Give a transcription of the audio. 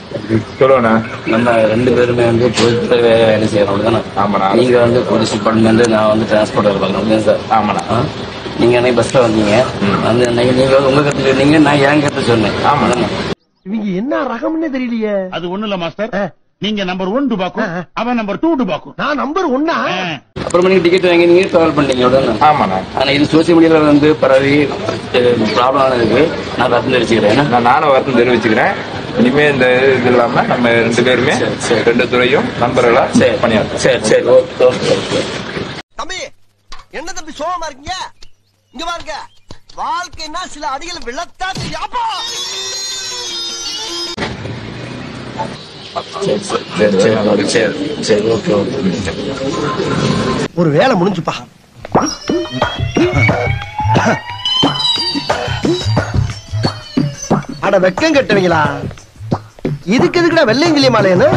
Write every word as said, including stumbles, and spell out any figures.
சொல்லுவாண்ணா. நம்ம ரெண்டு பேருமே வந்து பொதுத்துறை வேலை செய்யறோம் தானே? ஆமாண்ணா. நீங்க வந்து போலீஸ் டிபார்ட்மெண்ட், நான் வந்து டிரான்ஸ்போர்ட் இருப்பாங்க சார். ஆமாண்ணா. நீங்க அன்னைக்கு பஸ்ல வந்தீங்க, வந்து அன்னைக்கு நீங்க உங்க கருத்து சொன்னீங்க, நான் ஏன் கருத்து சொன்னேன். ஆமா. இவங்க என்ன ரகம்னே தெரியலையே. அது ஒண்ணு இல்ல மாஸ்டர், நீங்க நம்பர் ஒன் டுபாக்கும், அவன் நம்பர் டூ டுபாக்கும். நான் நம்பர் ஒன்னா. அப்புறம் நீங்க டிக்கெட் வாங்கி நீங்க டிராவல் பண்ணீங்க. ஆமாண்ணா. ஆனா இது சோசியல் மீடியால வந்து பரவி ப்ராப்ளம் ஆனதுக்கு நான் வருத்தம் தெரிவிச்சுக்கிறேன். நான் நானும் வருத்தம் தெரிவிச்சுக்கிறேன். இனிமே இந்த இது இல்லாம நம்ம ரெண்டு பேருமே ரெண்டு துறையும் நண்பர்களா பணியாற்றும். சரி சரி ஓகே ஓகே. தம்பி என்ன தம்பி சோகமா இருக்கீங்க? இங்க பாருங்க, வாழ்க்கைன்னா சில அடிகள் விழத்தா தெரியாப்பா. ஒரு வேலை முடிஞ்சுப்பா. அட வெக்கம் கட்டுவீங்களா? இதுக்கு எதுக்குடா வெள்ளையங்கிலி மாலைன்னு?